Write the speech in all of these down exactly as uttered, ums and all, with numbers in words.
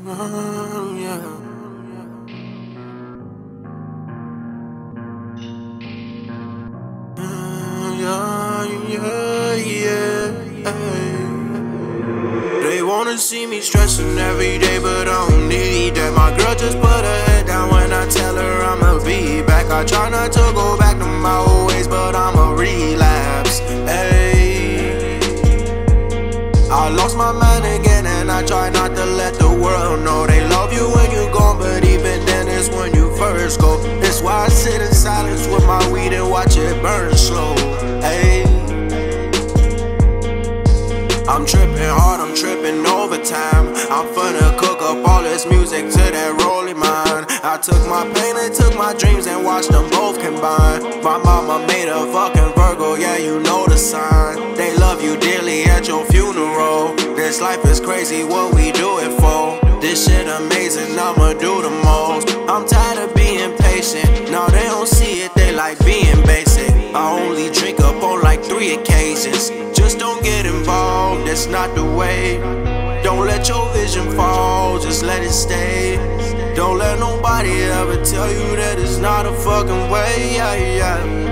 Oh, yeah. Yeah, yeah, yeah. Ay. They wanna see me stressing every day, but I don't need that. My girl just put her head down when I tell her I'ma be back. I try not to go back to my old ways, but I'ma relapse. Ay. I lost my mind again, and I try not to let the world know. They love you when you're gone, but even then it's when you first go. That's why I sit in silence with my weed and watch it burn slow. Ay. I'm tripping hard, I'm tripping overtime. I'm finna cook up all this music to that rolling mine. I took my pain and took my dreams and watched them both combine. My mama made a fucking Virgo, yeah, you know the sign. They love you dearly at your funeral. This life is crazy, what we do it for. This shit amazing, I'ma do the most. I'm tired of being patient. No, they don't see it, they like being basic. I only drink up on like three occasions. Just don't get involved, that's not the way. Don't let your vision fall, just let it stay. Don't let nobody ever tell you that it's not a fucking way, yeah, yeah.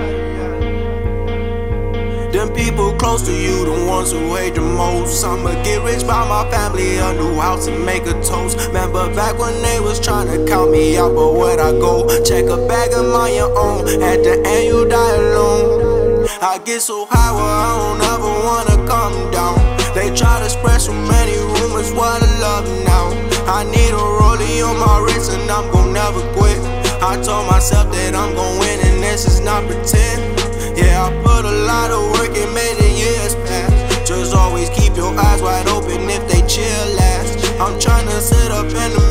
Them people close to you, the ones who hate the most. I'ma get rich by my family, a new house and make a toast. Remember back when they was trying to count me out, but where'd I go? Check a bag of my own, at the end you die alone. I get so high where I don't ever wanna come down. They try to spread so many rumors, what I love now. I need a rollie on my wrist and I'm gon' never quit. I told myself that I'm gon' win and this is not pretend. Yeah, I put a lot of work and made the years pass. Just always keep your eyes wide open if they chill last. I'm tryna sit up in the